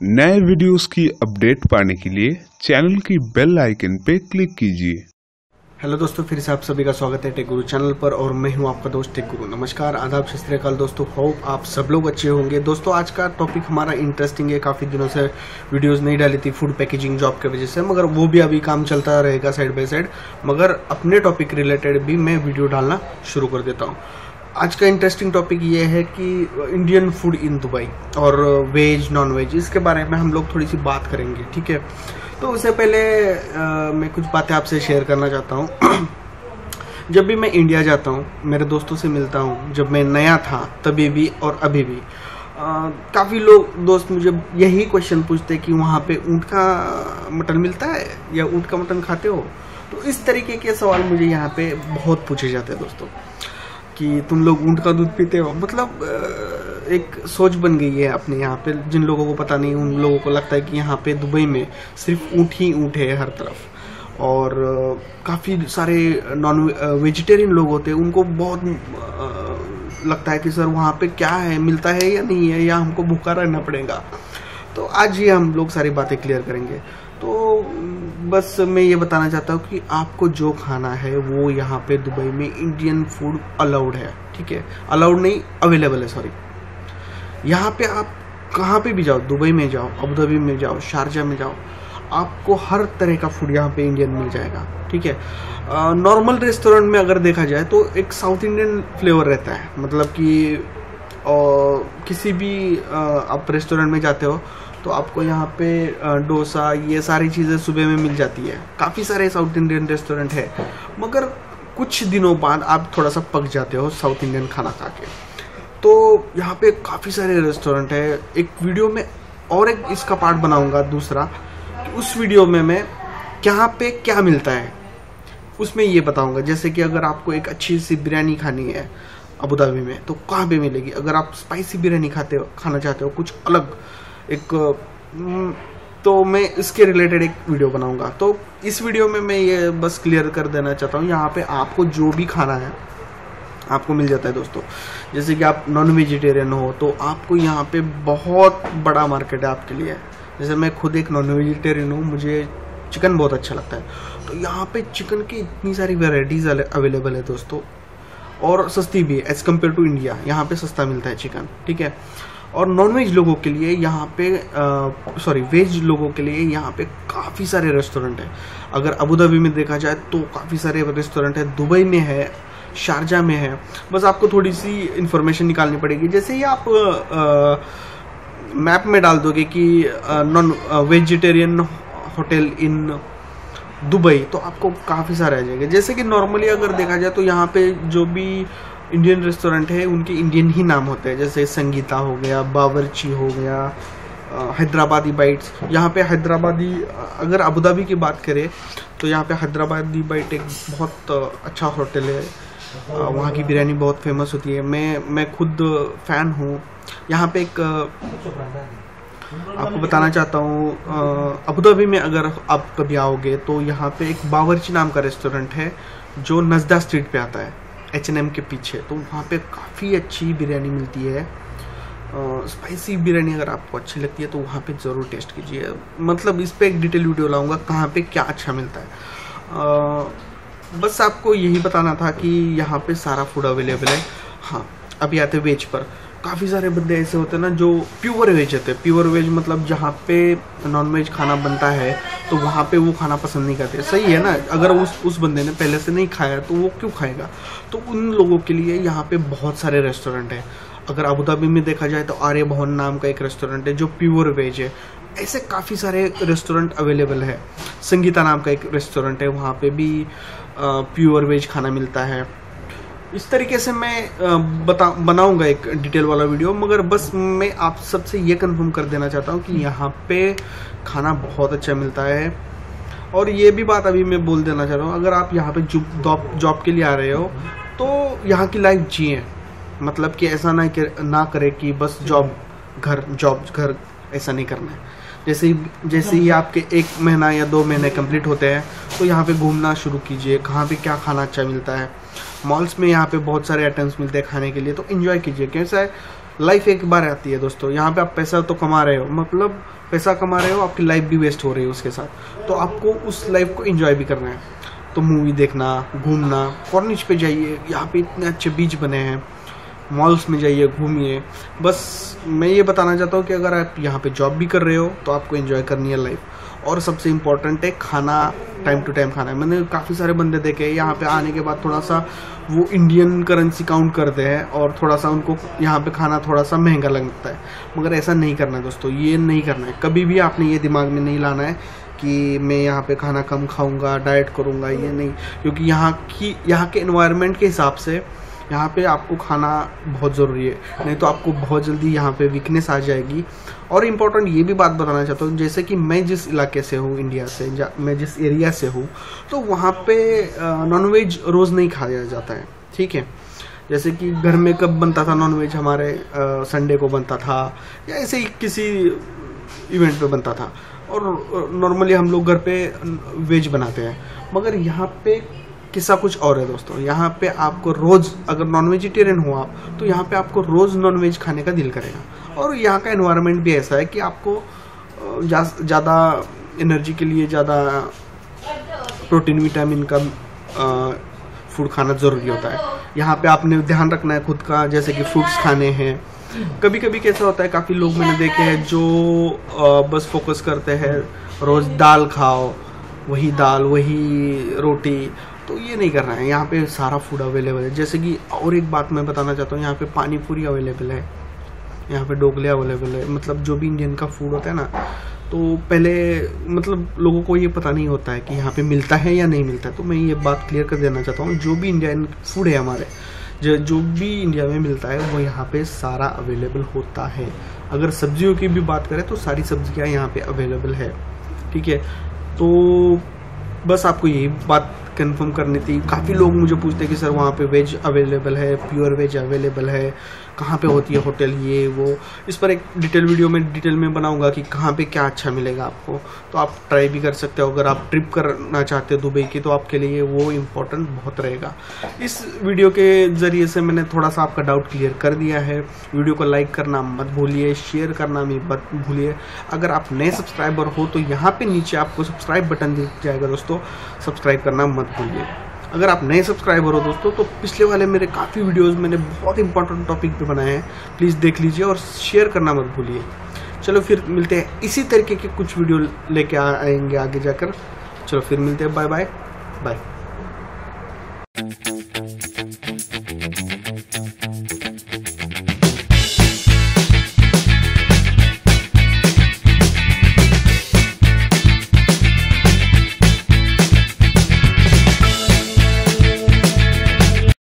नए वीडियोस की अपडेट पाने के लिए चैनल की बेल आइकन पे क्लिक कीजिए। हेलो दोस्तों, फिर से आप सभी का स्वागत है टेक गुरु चैनल पर और मैं हूं आपका दोस्त टेक गुरु। नमस्कार, आदाब, सत श्री अकाल दोस्तों। होप आप सब लोग अच्छे होंगे। दोस्तों आज का टॉपिक हमारा इंटरेस्टिंग है। काफ़ी दिनों से वीडियोस नहीं डाली थी फूड पैकेजिंग जॉब की वजह से, मगर वो भी अभी काम चलता रहेगा साइड बाय साइड। मगर अपने टॉपिक रिलेटेड भी मैं वीडियो डालना शुरू कर देता हूँ। आज का इंटरेस्टिंग टॉपिक ये है कि इंडियन फूड इन दुबई और वेज नॉन वेज, इसके बारे में हम लोग थोड़ी सी बात करेंगे, ठीक है। तो उससे पहले मैं कुछ बातें आपसे शेयर करना चाहता हूँ। जब भी मैं इंडिया जाता हूँ, मेरे दोस्तों से मिलता हूँ, जब मैं नया था तभी भी और अभी भी काफ़ी लोग दोस्त मुझे यही क्वेश्चन पूछते हैं कि वहाँ पे ऊँट का मटन मिलता है या ऊँट का मटन खाते हो। तो इस तरीके के सवाल मुझे यहाँ पे बहुत पूछे जाते हैं दोस्तों, कि तुम लोग ऊँट का दूध पीते हो। मतलब एक सोच बन गई है अपने यहाँ पे। जिन लोगों को पता नहीं, उन लोगों को लगता है कि यहाँ पे दुबई में सिर्फ ऊँट ही ऊँट है हर तरफ। और काफ़ी सारे नॉन वेजिटेरियन लोग होते हैं, उनको बहुत लगता है कि सर वहाँ पे क्या है, मिलता है या नहीं है, या हमको भूखा रहना पड़ेगा। तो आज ही हम लोग सारी बातें क्लियर करेंगे। तो बस मैं ये बताना चाहता हूँ कि आपको जो खाना है वो यहाँ पे दुबई में इंडियन फूड अलाउड है, ठीक है। अलाउड नहीं, अवेलेबल है, सॉरी। यहाँ पे आप कहाँ पे भी जाओ, दुबई में जाओ, अबू धाबी में जाओ, शारजा में जाओ, आपको हर तरह का फूड यहाँ पे इंडियन मिल जाएगा, ठीक है। नॉर्मल रेस्टोरेंट में अगर देखा जाए तो एक साउथ इंडियन फ्लेवर रहता है। मतलब कि किसी भी आप रेस्टोरेंट में जाते हो तो आपको यहाँ पे डोसा, ये सारी चीज़ें सुबह में मिल जाती है। काफ़ी सारे साउथ इंडियन रेस्टोरेंट है, मगर कुछ दिनों बाद आप थोड़ा सा पक जाते हो साउथ इंडियन खाना खा के। तो यहाँ पे काफ़ी सारे रेस्टोरेंट है। एक वीडियो में और एक इसका पार्ट बनाऊंगा दूसरा, कि उस वीडियो में मैं यहाँ पे क्या मिलता है उसमें ये बताऊंगा। जैसे कि अगर आपको एक अच्छी सी बिरयानी खानी है अबू धाबी में तो कहाँ पे मिलेगी। अगर आप स्पाइसी बिरयानी खाना चाहते हो, कुछ अलग एक, तो मैं इसके रिलेटेड एक वीडियो बनाऊंगा। तो इस वीडियो में मैं ये बस क्लियर कर देना चाहता हूँ, यहाँ पे आपको जो भी खाना है आपको मिल जाता है दोस्तों। जैसे कि आप नॉन वेजिटेरियन हो तो आपको यहाँ पे बहुत बड़ा मार्केट है आपके लिए। जैसे मैं खुद एक नॉन वेजिटेरियन हूँ, मुझे चिकन बहुत अच्छा लगता है। तो यहाँ पे चिकन की इतनी सारी वेराइटीज़ अवेलेबल है दोस्तों, और सस्ती भी है एज़ कम्पेयर टू इंडिया। यहाँ पे सस्ता मिलता है चिकन, ठीक है। और नॉन वेज लोगों के लिए यहाँ पे वेज लोगों के लिए यहाँ पे काफ़ी सारे रेस्टोरेंट है। अगर अबू धाबी में देखा जाए तो काफ़ी सारे रेस्टोरेंट है, दुबई में है, शारजा में है। बस आपको थोड़ी सी इंफॉर्मेशन निकालनी पड़ेगी। जैसे ही आप मैप में डाल दोगे कि non vegetarian hotel in Dubai, तो आपको काफ़ी सारे आ जाएंगे। जैसे कि नॉर्मली अगर देखा जाए तो यहाँ पे जो भी इंडियन रेस्टोरेंट है उनके इंडियन ही नाम होते हैं। जैसे संगीता हो गया, बावर्ची हो गया, हैदराबादी बाइट्स। यहाँ पे हैदराबादी, अगर अबू धाबी की बात करें तो यहाँ पे हैदराबादी बाइट एक बहुत अच्छा होटल है। वहाँ की बिरयानी बहुत फेमस होती है। मैं खुद फ़ैन हूँ। यहाँ पे एक आपको बताना चाहता हूँ, अबू धाबी में अगर आप कभी आओगे तो यहाँ पे एक बावर्ची नाम का रेस्टोरेंट है जो नज़दा स्ट्रीट पे आता है, H&M के पीछे। तो वहाँ पे काफ़ी अच्छी बिरयानी मिलती है। स्पाइसी बिरयानी अगर आपको अच्छी लगती है तो वहाँ पे ज़रूर टेस्ट कीजिए। मतलब इस पे एक डिटेल वीडियो लाऊंगा कहाँ पे क्या अच्छा मिलता है। बस आपको यही बताना था कि यहाँ पे सारा फूड अवेलेबल है। हाँ, अभी आते वेज पर। काफ़ी सारे बंदे ऐसे होते हैं ना जो प्योर वेज होते हैं। प्योर वेज मतलब जहाँ पे नॉन वेज खाना बनता है तो वहाँ पे वो खाना पसंद नहीं करते। सही है ना, अगर उस बंदे ने पहले से नहीं खाया तो वो क्यों खाएगा। तो उन लोगों के लिए यहाँ पे बहुत सारे रेस्टोरेंट है। अगर अबू धाबी में देखा जाए तो आर्य भवन नाम का एक रेस्टोरेंट है जो प्योर वेज है। ऐसे काफ़ी सारे रेस्टोरेंट अवेलेबल है। संगीता नाम का एक रेस्टोरेंट है, वहाँ पे भी प्योर वेज खाना मिलता है। इस तरीके से मैं बनाऊंगा एक डिटेल वाला वीडियो। मगर बस मैं आप सबसे ये कंफर्म कर देना चाहता हूँ कि यहाँ पे खाना बहुत अच्छा मिलता है। और ये भी बात अभी मैं बोल देना चाह रहा हूँ, अगर आप यहाँ पे जॉब के लिए आ रहे हो तो यहाँ की लाइफ जिए। मतलब कि ऐसा ना करे कि बस जॉब घर, ऐसा नहीं करना है। जैसे ही आपके 1 महीना या 2 महीने कंप्लीट होते हैं तो यहाँ पे घूमना शुरू कीजिए। कहाँ पे क्या खाना अच्छा मिलता है। मॉल्स में यहाँ पे बहुत सारे आइटम्स मिलते हैं खाने के लिए, तो एंजॉय कीजिए। कैसा है, लाइफ एक बार आती है दोस्तों। यहाँ पे आप पैसा तो कमा रहे हो, मतलब पैसा कमा रहे हो, आपकी लाइफ भी वेस्ट हो रही है उसके साथ। तो आपको उस लाइफ को एंजॉय भी करना है। तो मूवी देखना, घूमना, कॉर्निश पे जाइए, यहाँ पे इतने अच्छे बीच बने हैं, मॉल्स में जाइए, घूमिए। बस मैं ये बताना चाहता हूँ कि अगर आप यहाँ पे जॉब भी कर रहे हो तो आपको एंजॉय करनी है लाइफ। और सबसे इम्पोर्टेंट है खाना, टाइम टू टाइम खाना है। मैंने काफ़ी सारे बंदे देखे यहाँ पे आने के बाद थोड़ा सा वो इंडियन करेंसी काउंट करते हैं और थोड़ा सा उनको यहाँ पे खाना थोड़ा सा महंगा लगता है। मगर ऐसा नहीं करना है दोस्तों, ये नहीं करना है। कभी भी आपने ये दिमाग में नहीं लाना है कि मैं यहाँ पे खाना कम खाऊंगा, डाइट करूँगा, ये नहीं। क्योंकि यहाँ के एनवायरनमेंट के हिसाब से यहाँ पे आपको खाना बहुत ज़रूरी है, नहीं तो आपको बहुत जल्दी यहाँ पे वीकनेस आ जाएगी। और इम्पोर्टेंट ये भी बात बताना चाहता हूँ, जैसे कि मैं जिस इलाके से हूँ, इंडिया से, मैं जिस एरिया से हूँ, तो वहाँ पे नॉनवेज रोज़ नहीं खाया जाता है, ठीक है। जैसे कि घर में कब बनता था नॉनवेज, हमारे संडे को बनता था या ऐसे ही किसी इवेंट पे बनता था। और नॉर्मली हम लोग घर पे वेज बनाते हैं। मगर यहाँ पे किस्सा कुछ और है दोस्तों। यहाँ पे आपको रोज़, अगर नॉन वेजिटेरियन हो आप, तो यहाँ पे आपको रोज़ नॉन वेज खाने का दिल करेगा। और यहाँ का एनवायरनमेंट भी ऐसा है कि आपको ज़्यादा एनर्जी के लिए ज़्यादा प्रोटीन, विटामिन का फूड खाना ज़रूरी होता है। यहाँ पे आपने ध्यान रखना है खुद का, जैसे कि फ्रूट्स खाने हैं। कभी कभी कैसा होता है, काफ़ी लोग मैंने देखे हैं जो बस फोकस करते हैं रोज़ दाल खाओ, वही दाल वही रोटी। तो ये नहीं करना है। यहाँ पे सारा फूड अवेलेबल है। जैसे कि और एक बात मैं बताना चाहता हूँ, यहाँ पे पानी पूरी अवेलेबल है, यहाँ पे ढोकले अवेलेबल है। मतलब जो भी इंडियन का फूड होता है ना, तो पहले मतलब लोगों को ये पता नहीं होता है कि यहाँ पे मिलता है या नहीं मिलता है। तो मैं ये बात क्लियर कर देना चाहता हूँ, जो भी इंडियन फूड है हमारे, जो भी इंडिया में मिलता है वो यहाँ पे सारा अवेलेबल होता है। अगर सब्जियों की भी बात करें तो सारी सब्जियाँ यहाँ पे अवेलेबल है, ठीक है। तो बस आपको यही बात कंफर्म करनी थी। काफ़ी लोग मुझे पूछते हैं कि सर वहाँ पे वेज अवेलेबल है, प्योर वेज अवेलेबल है, कहाँ पे होती है होटल, ये वो। इस पर एक डिटेल में बनाऊंगा कि कहाँ पे क्या अच्छा मिलेगा आपको। तो आप ट्राई भी कर सकते हो। अगर आप ट्रिप करना चाहते हो दुबई की, तो आपके लिए वो इम्पोर्टेंट बहुत रहेगा। इस वीडियो के ज़रिए से मैंने थोड़ा सा आपका डाउट क्लियर कर दिया है। वीडियो को लाइक करना मत भूलिए, शेयर करना भी मत भूलिए। अगर आप नए सब्सक्राइबर हो तो यहाँ पे नीचे आपको सब्सक्राइब बटन दिख जाएगा दोस्तों, सब्सक्राइब करना मत भूलिए। अगर आप नए सब्सक्राइबर हो दोस्तों, तो पिछले वाले मेरे काफ़ी वीडियोस मैंने बहुत इंपॉर्टेंट टॉपिक पे बनाए हैं, प्लीज़ देख लीजिए और शेयर करना मत भूलिए। चलो फिर मिलते हैं, इसी तरीके के कुछ वीडियो लेके आएंगे आगे जाकर। चलो फिर मिलते हैं, बाय बाय बाय।